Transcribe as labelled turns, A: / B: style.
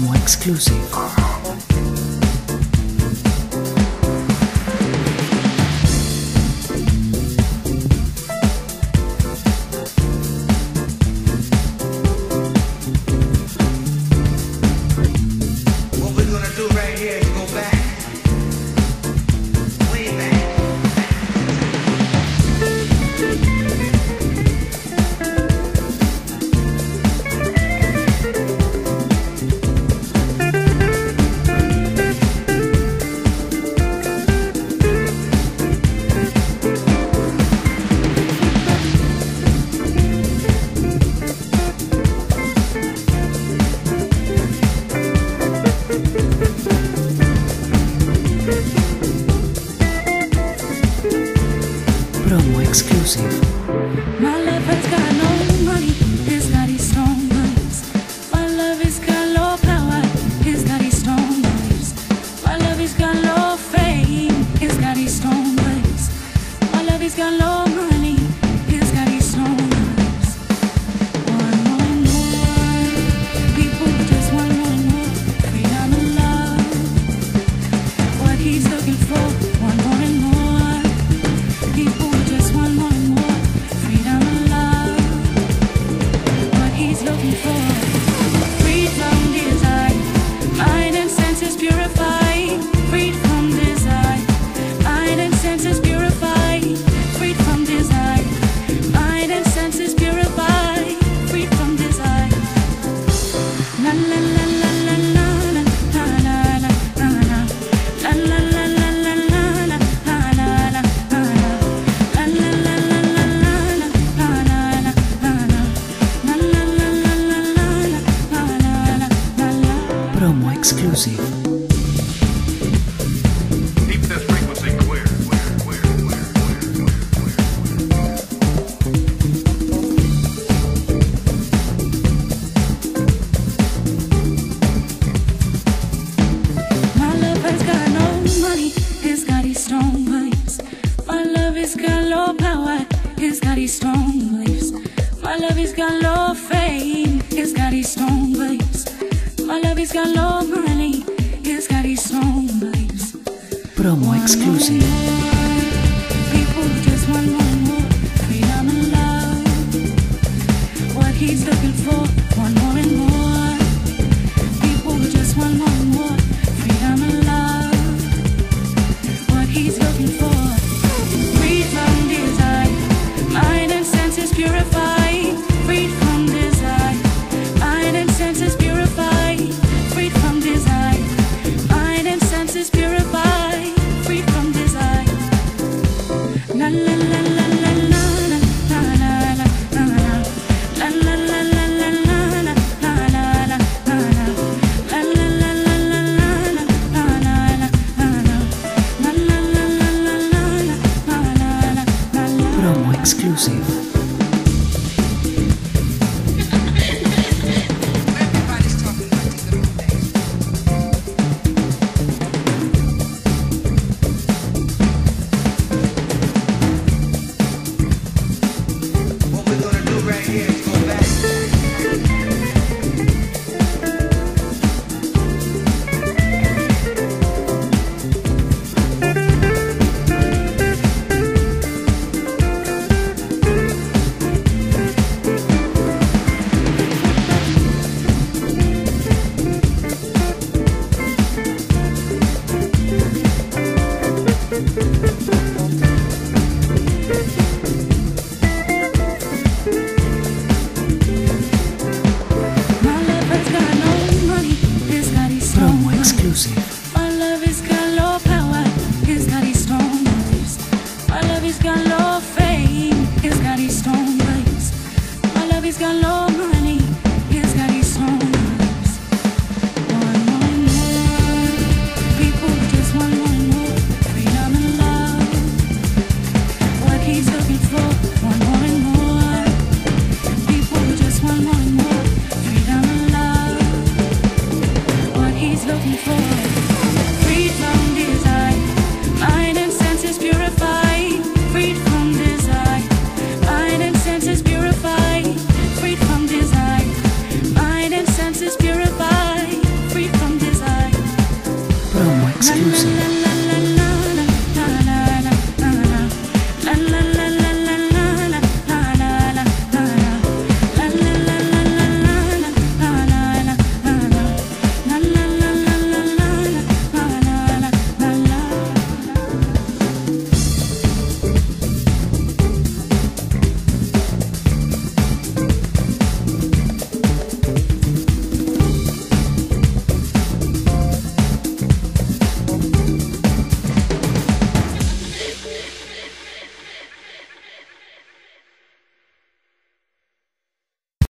A: Promo exclusive. Promo exclusive.
B: My love has got no money, he's got his strong vibes. My love has got low power, he's got his strong vibes. My love has got low fame, he's got his strong vibes. My love has got low money, he's got his strong vibes. One more, people just want more freedom and love. What he's looking for, one more and more. People just want more and more freedom and love. What he's looking for, freed from desire, mind and senses purified. Freed from desire, mind and senses purified. Freed from desire, mind and senses purified. Freed from desire. La la la la la la la la la la la la la la la la la la.
A: Promo exclusive.
C: Keep this frequency clear.
B: My love has got no money, he's got his strong vibes. My love has got low power, he's got his strong vibes. My love has got low fame, he's got his strong vibes. My love has got low money, he's got his strong vibes.
A: Promo exclusive.
B: People just want more and more freedom and love. What he's looking for, want more and more. People just want more and more freedom and love. What he's looking for, freed from desire, mind and senses purified. Freed from desire, mind and senses purified. Freed from desire, mind and senses purified. Freed from desire. La la la la la la la la la la la la la la la la la la.
A: Promo exclusive.
D: Everybody's talking about these little things. What we're gonna do right here is go back.
B: My love has got no money, he's got his strong
A: Promo
B: vibes.
A: exclusive.
B: My love has got low power, he's got his strong vibes. My love has got low fame, he's got his strong vibes. My love has got low money, he's got his strong vibes. One more and more, people just want more and more freedom and love. What he's looking for, one more and more. People just want more and more freedom and love. What he's looking for, freed from desire, mind and senses purified. Freed from desire, mind and senses purified. Freed from desire, mind and senses purified.